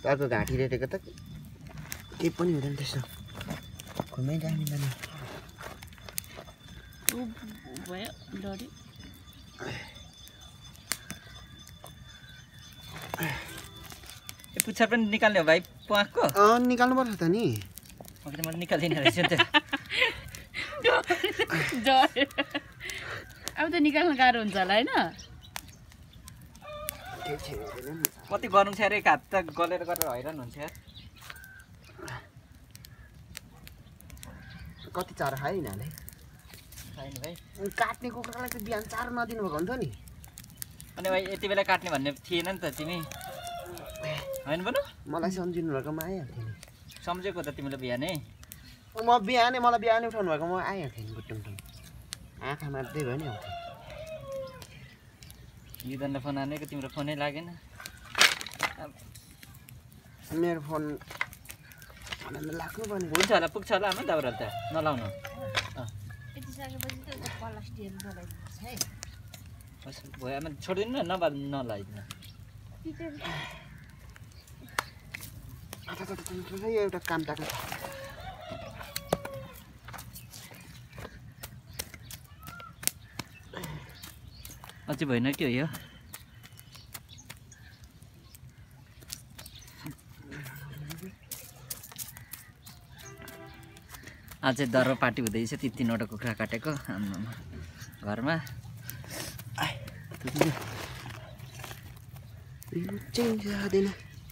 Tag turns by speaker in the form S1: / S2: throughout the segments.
S1: अर्को घाँटी रेटेको त केही पनि हुँदैन त्यसो घुमै दामी दामी
S2: भयो डरी
S3: पुच्छर पनि निकाल्ने हो भाइ प्वाखको
S1: निकाल्नु पर्छ त नि
S3: अघि मैले निकाल्दिनँ रहेछ नि त
S2: अब त निकाल्न गाह्रो हुन्छ होला होइन
S3: कति गरौँ छ अरे हात त गलेर गरेर हैरान हुन्छ यार
S1: कति चारो खायो यिनीहरूले
S3: छैन भाइ
S1: काट्ने कुखुरालाई त बिहान चारो नदिनु भएको हुन्थ्यो नि
S3: अनि भाइ यति बेला काट्ने भन्ने थिएन नि त तिमी होइन भन
S1: मलाई सम्झिनु भएकोमा आइहाल्थ्यो नि
S3: सम्झेको त तिमीले बिहानै
S1: मलाई बिहानै उठाउनु भएको म आइहाल्थेँ नि बुटुमटुम आँखा मार्दै भयो नि आउँथेँ
S3: युदनले फोन हानेको तिम्रो फोनै लागेन
S1: मेरो फोन लाग्नु पर्ने
S3: हुन्छ होला पुग्छ होला आमा दाउरा त नलाउनु
S2: यति सकेपछि त प्लास्टिकहरू नलाइदिनुहोस् है
S3: भयो आमा छोडिदिनु न नभए नलाइदिनु
S1: एउटा काम टाक्नु
S3: अझै भएन के हो यो अझै दर्रो पार्टी हुँदैछ ती 3वटा कुखुरा काटेको आम्मामा घरमा
S1: चेन्ज जाँदैन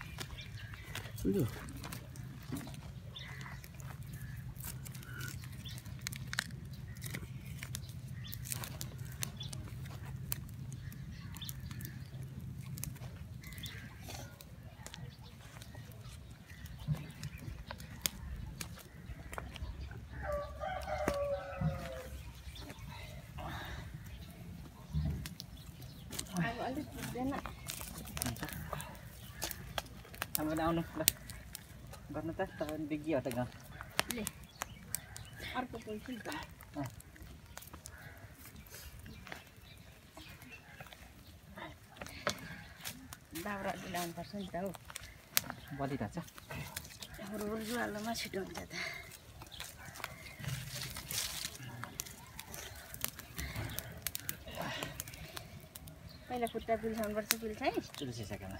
S3: हामीले आउनु ल गर्नु त तपाईँ बिग्गी हट गाउँ
S2: अर्को पैसा नि त दाउरा ल्याउनुपर्छ नि त हौ
S3: बलिरहेछ
S2: रुवालोमा छिटो हुन्छ त पहिला खुट्टा पिल्साउनुपर्छ पिल्छाइ
S3: पिल्सिसकेमा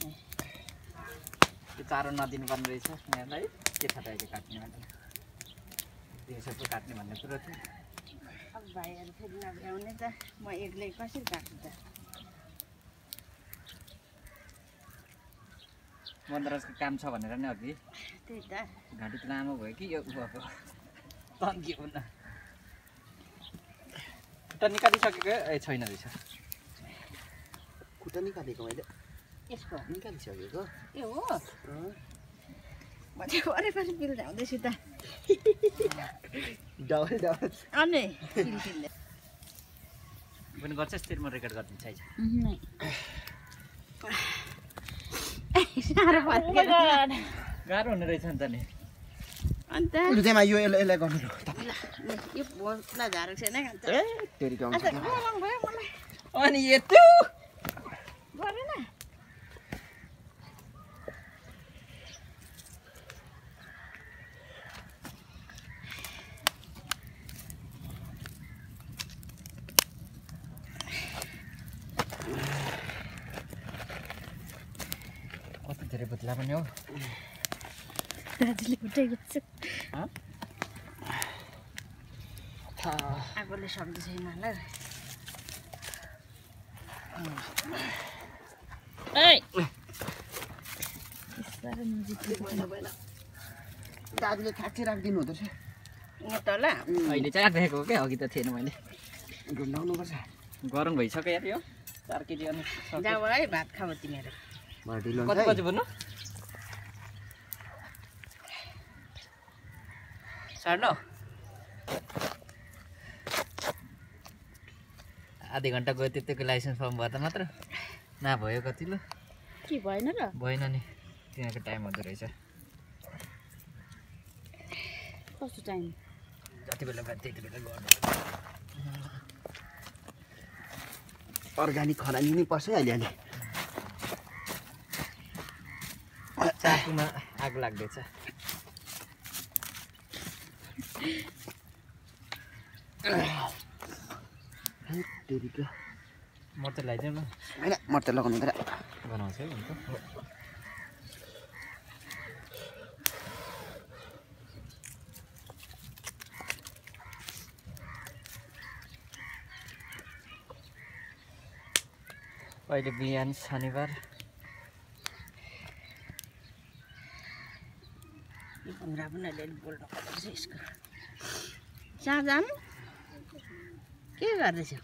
S3: त्यो चारो नदिनु पर्ने रहेछ यहाँलाई के छ त अहिले काट्ने भनेर दिउँसो काट्ने भन्ने कुरो थियो
S2: अब भाइहरू फेरि नभ्याउने त म एक्लै कसरी काट्छु त
S3: मन्दराजको काम छ भनेर नि अघि
S2: त्यही त
S3: घाँटी त लामो भयो कि यो भएको तन्कियो न खुट्टा निकालिसकेको ए छैन रहेछ
S1: खुट्टा निकालेको मैले
S2: यसको
S1: निकालिसकेको
S2: ए हो म चाहिँ वरिपरि पिल ल्याउँदैछु त
S1: डबल डबल
S2: अनि पिल पिल्दै
S3: पनि गर्छ त्यसरी म रेकर्ड गरिदिन्छ है
S2: साह्रो
S3: गाह्रो हुने रहेछ नि त नि
S2: अन्त
S1: लुतेमा यो यसलाई गर्नु
S2: यो भोसलाई झारेको छैन खान्छ
S1: ए तेरी गाउँ
S2: गरम भयो मलाई
S3: अनि यत्रो
S2: गरेन
S3: कति धेरै बुत्ला पनि हो
S2: दाजुले उठाएको छु
S1: था
S2: आगोले सक्दै छैन होला
S1: दाजुले ठ्याक्कै राखिदिनु हुँदो रहेछ
S2: त होला
S3: अहिले चाहिँ राखेको क्या अघि त थिएन मैले
S1: घुम्नाउनुपर्छ
S3: गरम भइसक्यो यार यो 4 केजी अनि
S2: जाऊ है भात खाऊ तिमीहरू
S3: कति बजी भन्नु 9:30 आधी घन्टा गयो त्यतिको लाइसेन्स फर्म भर्दा मात्र नभयो कति ल
S2: के भएन र
S3: भएन नि तिनीहरूको टाइम हुँदो रहेछ
S2: कस्तो टाइम
S3: जति बेला भयो त्यति बेला गर्नु
S1: अर्ग्यानिक खरानी नै पर्छ है अहिले
S3: चाकुमा आगो लाग्दैछ। मर्च लगाइदिउँ न।
S1: होइन मर्च लगाउनु हुँदैन।
S3: बनाउँछ है अन्त। अहिले बिहान शनिबार।
S2: भुङ्रा पनि अलिअलि बोल्नु पर्छ यसको। साँझान के गर्दैछौ?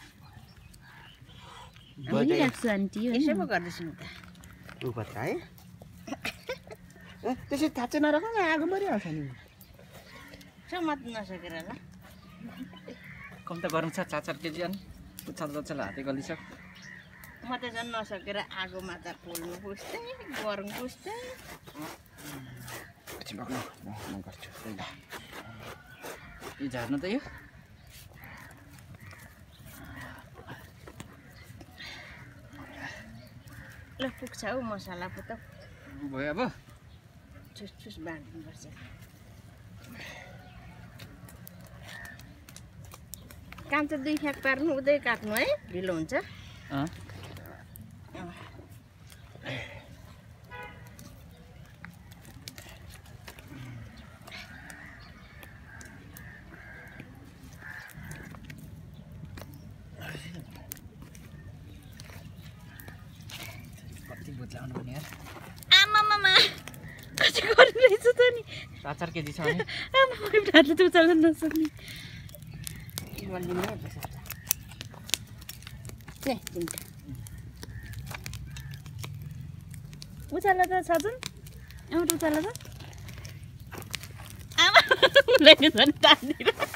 S1: बोलिराख्छु
S2: आन्टी यसो पो गर्दैछु नि त।
S1: उपत्र है ए त्यसै थाँच्चै नराख न आगो मरिहाल्छ नि।
S2: समात्नु नसकेर ल।
S3: कम त गरौँ छ 4-4 केजी अनि उछाल हाते गलिसक।
S2: म त झन् नसकेर आगोमा त पोल्नु पुस्दै गरौँ पुस्दै।
S1: एकछिन बग्नु म गर्छु पहिला।
S3: यो झार्नु त यो।
S2: ल पुग्छ हौ मसला पो त।
S3: भयो अब।
S2: छुस बाँड्नुपर्छ। कान्छ 2 फ्याक पार्नु उदै काट्नु है ढिलो हुन्छ।
S3: कति बुझ्लाउनु पनि यार।
S2: आमामामा कति गरिरहेछ त नि।
S3: 4-4 केजी छ भने
S2: आमा हातले त उचाल्न नसक्ने। बलिने बस ले तिनटा उचाल त सजुन एउटा उचाल त आमा उलाई झन् तान्दिएर